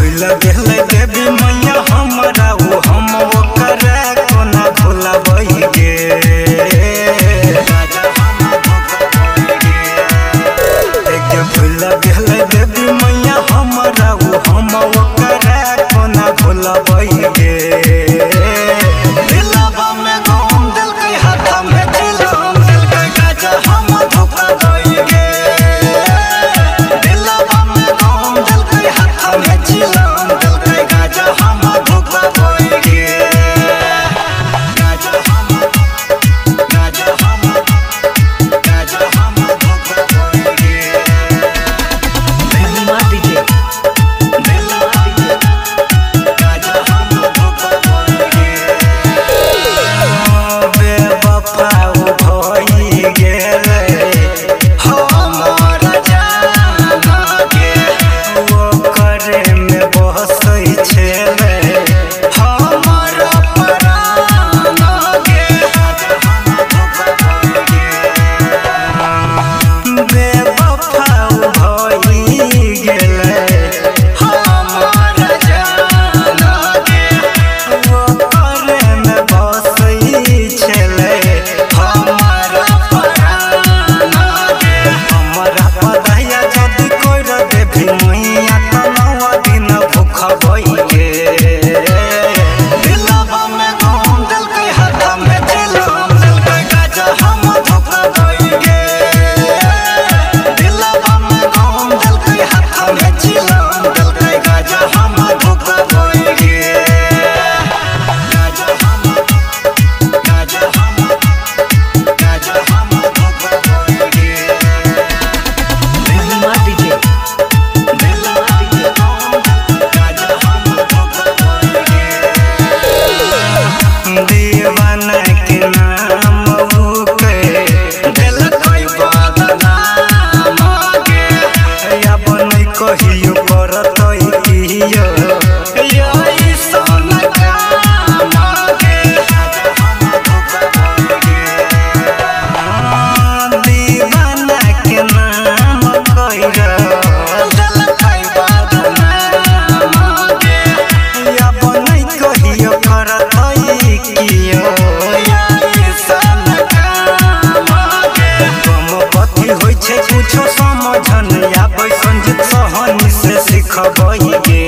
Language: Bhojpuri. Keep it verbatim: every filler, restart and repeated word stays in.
भूल गेल देवी मैया हमरा वो हम ओकरा कोना भुलाबै गे। भूल गेल देवी मैया हमरा वो हम ओकरा कोना भुलाबै गे। दिलवा में गम दिलकै हाथ में चिलम दिलकै गाजा हम धोखाबै गे। दिलवा में गम दिलकै हाथ में चिलम दिलकै गाजा हम धोखाबै गे। गाजा हम गाजा हम गाजा हम धोखाबै गे। दिलवा डीजे दिलवा डीजे गाजा हम धोखाबै गे। बेवफा भई गेलै हमर जान गे। ओकरे में बसै छेलै हमर प्राण गे। बेवफा भई गेलै हमर जान गे। ओकरे में बसै छेलै हमर प्राण गे। हमरा पदाया जदि कोइ देवी मैया त नौ दिन भूखबै गे। दिलवा में गम दिलकै हाथ में चिलम दिलकै गाजा हम धोखाबै गे। दिलवा में गम दिलकै हाथ में चिलम दिलकै गाजा हम धोखाबै गे। गाजा हम गाजा हम गाजा हम धोखाबै गे। दिलवा डीजे दिलवा डीजे गाजा हम धोखाबै गे। दीवाना के नाम उके दिलकै बदनाम गे। अब नहीं कहियो करतै कियो ऐसन काम गे। दीवाना के नाम कहियो दिलकै बदनाम गे। अब नहीं कहियो करतै कियो ऐसन काम गे। कम कथी होइ छै कुछो समझ नहीं आबै संजीत सहनी से सिखबै गे।